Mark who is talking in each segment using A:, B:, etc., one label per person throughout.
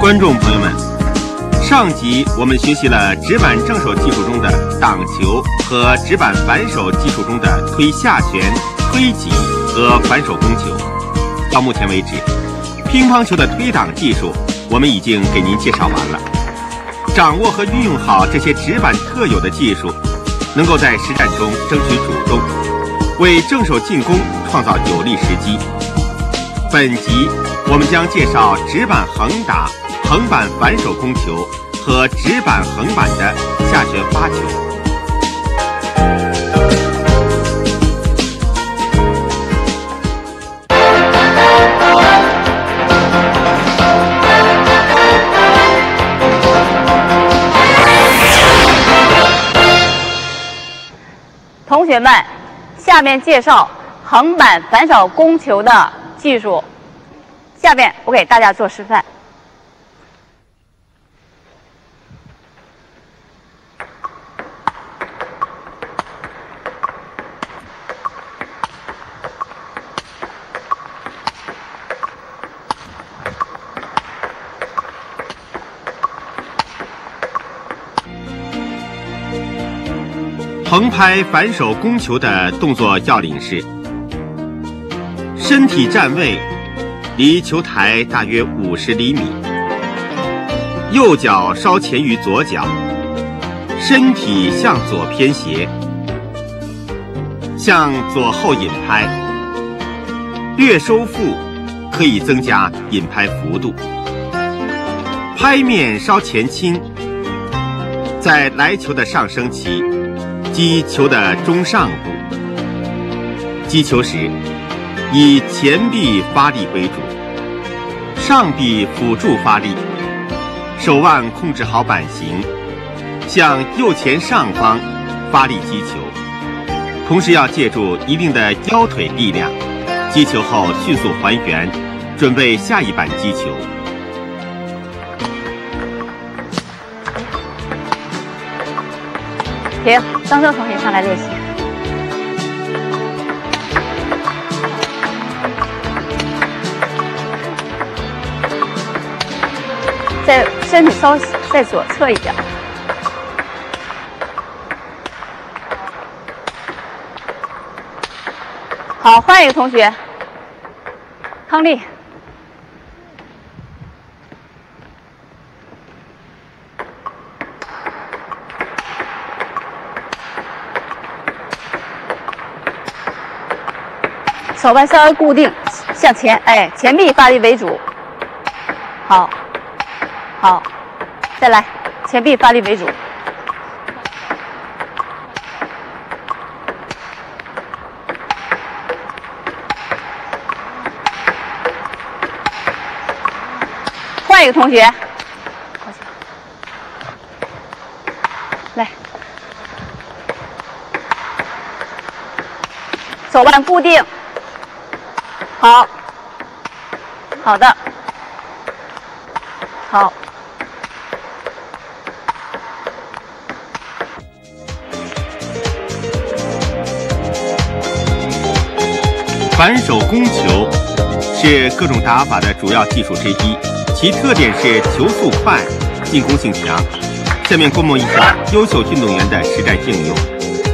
A: 观众朋友们，上集我们学习了直板正手技术中的挡球和直板反手技术中的推下旋、推挤和反手攻球。到目前为止，乒乓球的推挡技术我们已经给您介绍完了。掌握和运用好这些直板特有的技术，能够在实战中争取主动，为正手进攻创造有利时机。本集我们将介绍直板横打、横板反手攻球和直板横板的下旋发球。
B: 同学们，下面介绍横板反手攻球的技术。下面我给大家做示范。
A: 横拍反手攻球的动作要领是：身体站位离球台大约50厘米，右脚稍前于左脚，身体向左偏斜，向左后引拍，略收腹可以增加引拍幅度，拍面稍前倾，在来球的上升期击球的中上部，击球时以前臂发力为主，上臂辅助发力，手腕控制好板型，向右前上方发力击球，同时要借助一定的腰腿力量，击球后迅速还原，准备下一板击球。
B: 停，张正同学上来练习。在身体稍在左侧一点。好，换一个同学，康丽。手腕稍微固定，向前，哎，前臂发力为主。好，好，再来，前臂发力为主。换一个同学，来，手腕固定。好，好的，好。
A: 反手攻球是各种打法的主要技术之一，其特点是球速快，进攻性强。下面观摩一下优秀运动员的实战应用。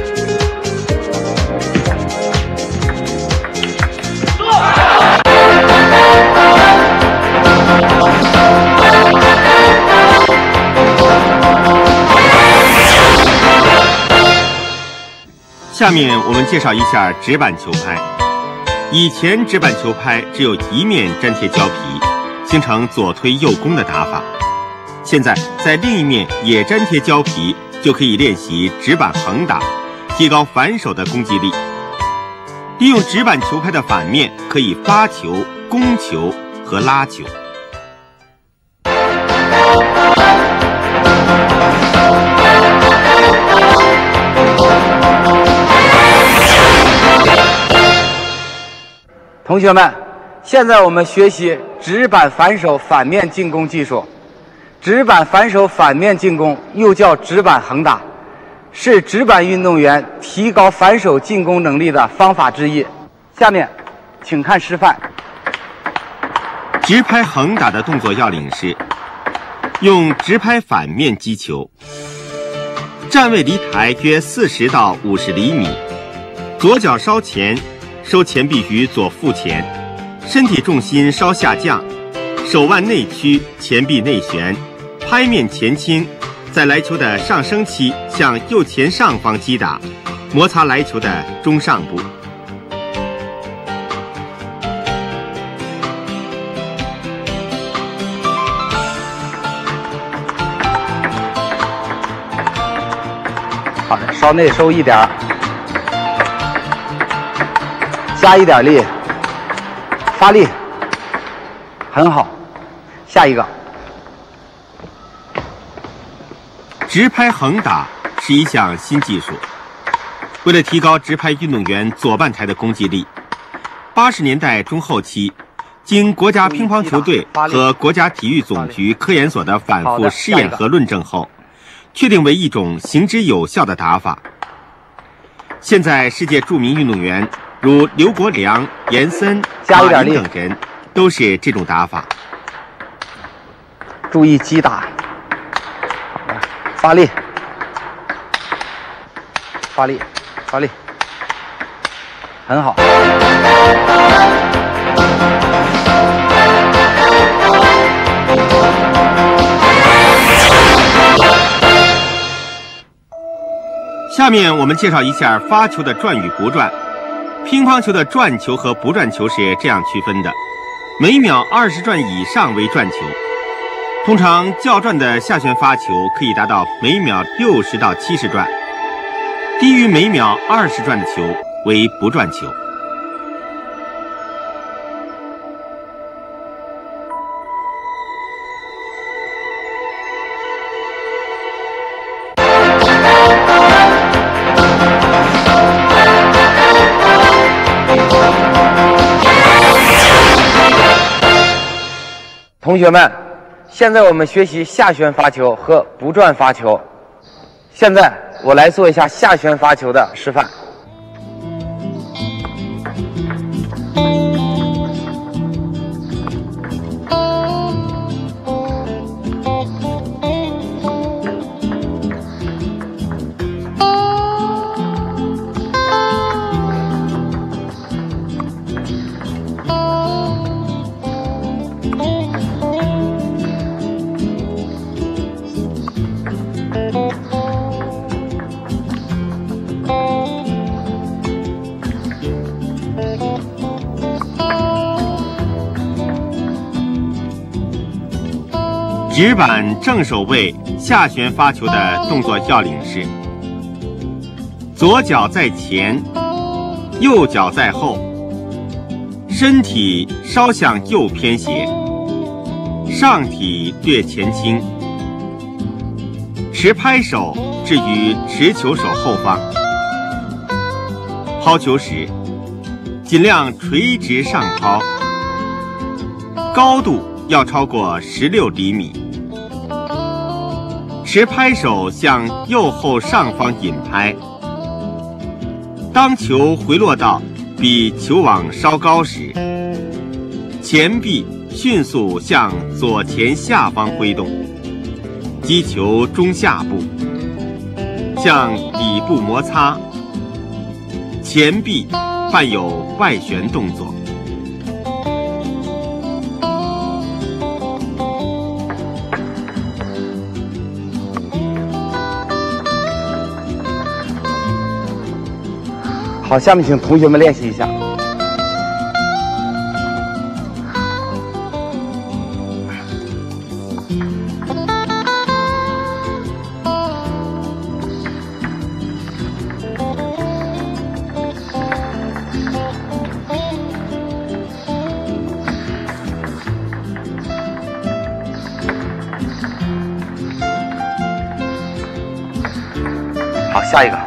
A: 下面我们介绍一下直板球拍。以前直板球拍只有一面粘贴胶皮，形成左推右攻的打法。现在在另一面也粘贴胶皮，就可以练习直板横打，提高反手的攻击力。利用直板球拍的反面，可以发球、攻球和拉球。
C: 同学们，现在我们学习直板反手反面进攻技术。直板反手反面进攻又叫直板横打，是直板运动员提高反手进攻能力的方法之一。下面，请看示范。
A: 直拍横打的动作要领是： 用直拍反面击球，站位离台约40到50厘米，左脚稍前，收前臂于左腹前，身体重心稍下降，手腕内屈，前臂内旋，拍面前倾，在来球的上升期向右前上方击打，摩擦来球的中上部。
C: 好的，稍内收一点儿，加一点力，发力，很好。下一个，
A: 直拍横打是一项新技术。为了提高直拍运动员左半台的攻击力，80年代中后期，经国家乒乓球队和国家体育总局科研所的反复试验和论证后，确定为一种行之有效的打法。现在世界著名运动员如刘国梁、严森、马林等人都是这种打法。
C: 注意击打，发力，发力，发力，很好。
A: 下面我们介绍一下发球的转与不转。乒乓球的转球和不转球是这样区分的：每秒20转以上为转球。通常较转的下旋发球可以达到每秒60到70转，低于每秒20转的球为不转球。
C: 同学们，现在我们学习下旋发球和不转发球。现在我来做一下下旋发球的示范。
A: 直板正手位下旋发球的动作要领是：左脚在前，右脚在后，身体稍向右偏斜，上体略前倾，持拍手置于持球手后方。抛球时尽量垂直上抛，高度要超过16厘米。持拍手向右后上方引拍，当球回落到比球网稍高时，前臂迅速向左前下方挥动，击球中下部，向底部摩擦，前臂伴有外旋动作。
C: 好，下面请同学们练习一下。好，下一个。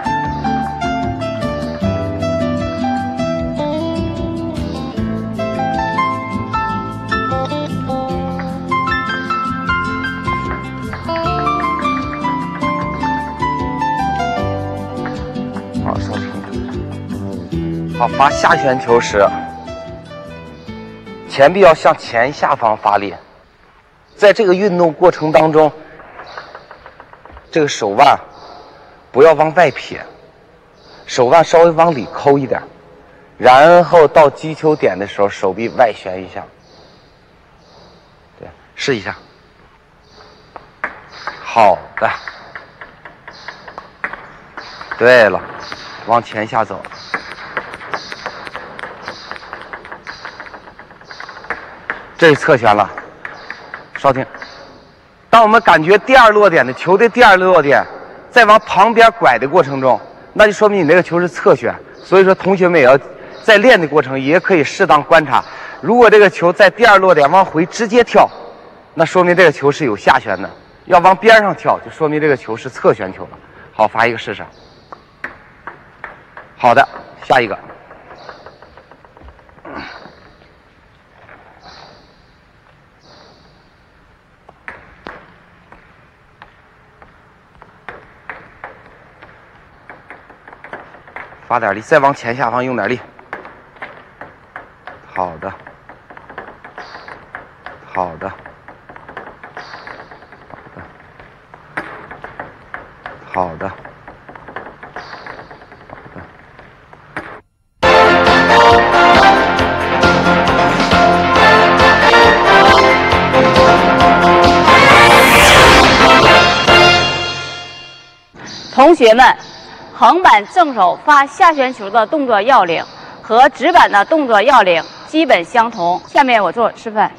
C: 好，发下旋球时，前臂要向前下方发力， 在这个运动过程当中，这个手腕不要往外撇，手腕稍微往里抠一点，然后到击球点的时候，手臂外旋一下。对，试一下。好的。对了，往前下走。这是侧旋了，稍停。当我们感觉第二落点的球的第二落点在往旁边拐的过程中，那就说明你那个球是侧旋。所以说，同学们也要在练的过程也可以适当观察，如果这个球在第二落点往回直接跳，那说明这个球是有下旋的；要往边上跳，就说明这个球是侧旋球了。好，发一个试试。好的，下一个。发点力，再往前下方用点力。好的，好的，好的，好的。
B: 同学们，横板正手发下旋球的动作要领和直板的动作要领基本相同。下面我做示范。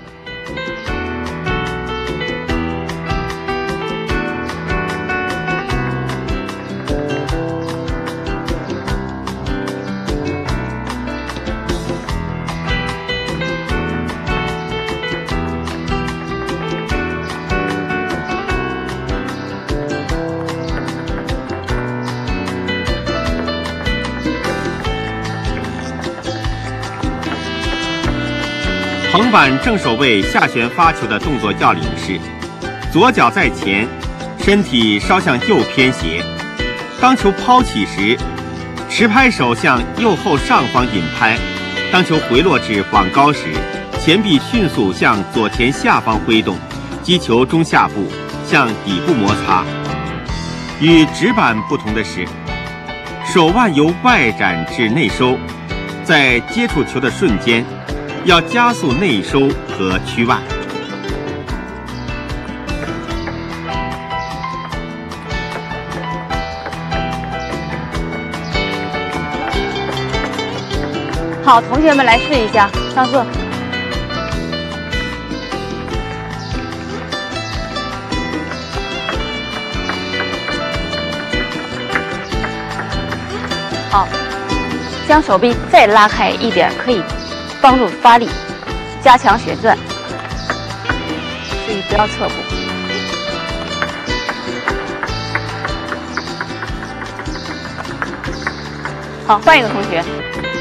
A: 横板正手位下旋发球的动作要领是：左脚在前，身体稍向右偏斜。当球抛起时，持拍手向右后上方引拍；当球回落至网高时，前臂迅速向左前下方挥动，击球中下部向底部摩擦。与直板不同的是，手腕由外展至内收，在接触球的瞬间，要加速内收和屈腕。
B: 好，同学们来试一下，上课。好，将手臂再拉开一点，可以帮助发力，加强旋转，注意不要侧步。好，换一个同学。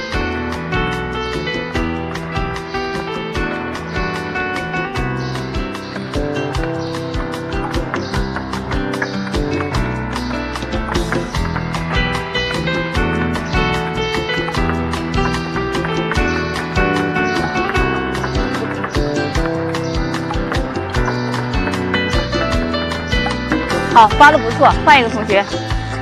B: 好，发的不错，换一个同学。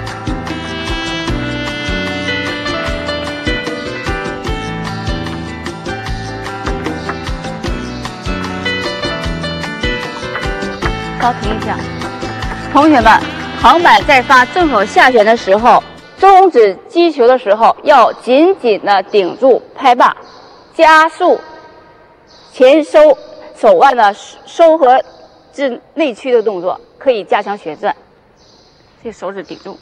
B: 稍停一下，同学们，横板在发正手下旋的时候，中指击球的时候要紧紧的顶住拍把，加速前收手腕的收合至内屈的动作。可以加强旋转，这手指顶住。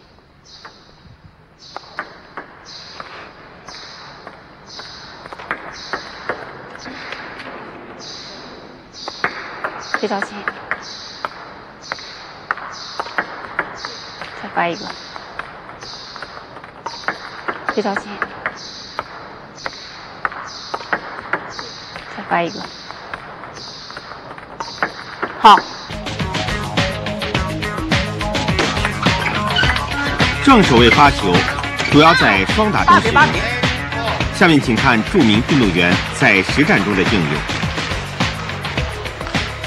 B: 别着急，再发一个。别着急，再发一个。好。
A: 正手位发球主要在双打中使用。下面请看著名运动员在实战中的应用。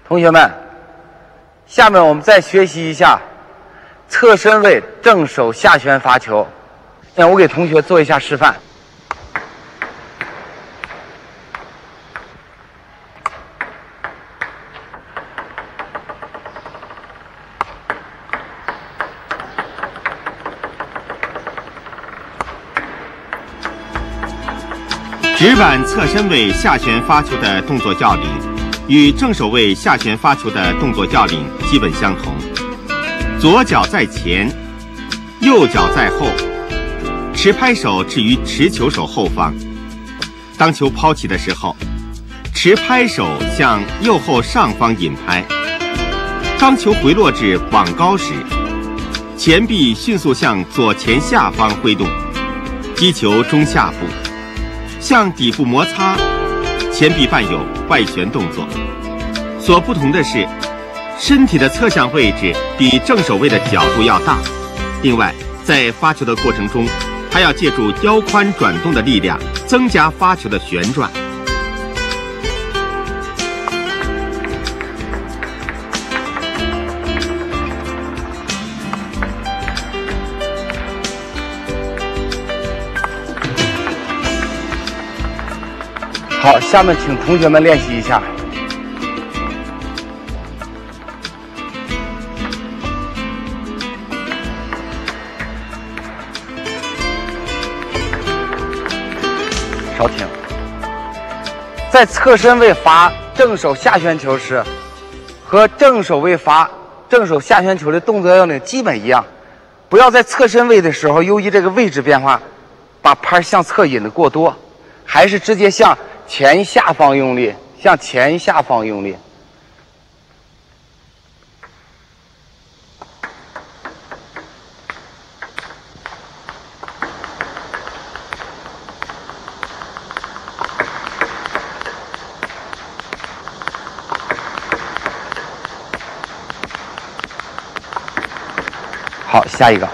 C: 同学们，下面我们再学习一下侧身位正手下旋发球。我给同学做一下示范。
A: 直板侧身位下旋发球的动作要领，与正手位下旋发球的动作要领基本相同。左脚在前，右脚在后，持拍手置于持球手后方。当球抛起的时候，持拍手向右后上方引拍。当球回落至网高时，前臂迅速向左前下方挥动，击球中下部。向底部摩擦，前臂伴有外旋动作。所不同的是，身体的侧向位置比正手位的角度要大。另外，在发球的过程中，还要借助腰髋转动的力量，增加发球的旋转。
C: 好，下面请同学们练习一下。稍停。在侧身位罚正手下旋球时，和正手位罚正手下旋球的动作要领基本一样。不要在侧身位的时候，由于这个位置变化，把拍向侧引的过多，还是直接向前下方用力，向前下方用力。好，下一个。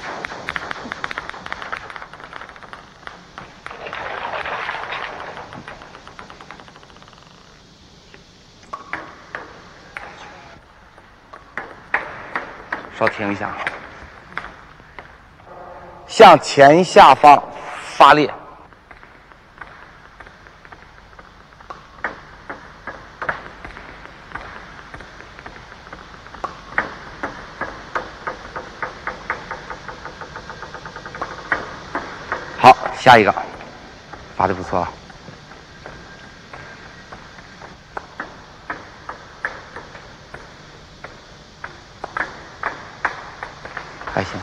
C: 稍停一下，向前下方发力。好，下一个，发的不错。还行。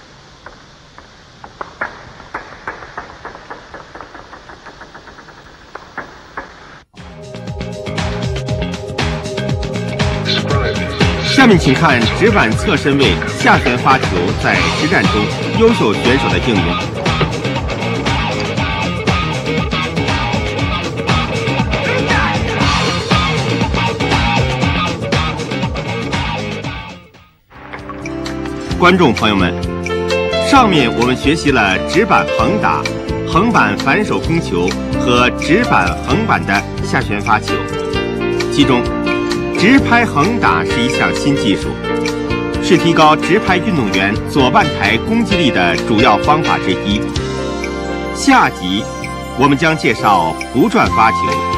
A: 下面请看直板侧身位下旋发球在实战中优秀选手的应用。观众朋友们，上面我们学习了直板横打、横板反手攻球和直板横板的下旋发球，其中直拍横打是一项新技术，是提高直拍运动员左半台攻击力的主要方法之一。下集我们将介绍弧转发球。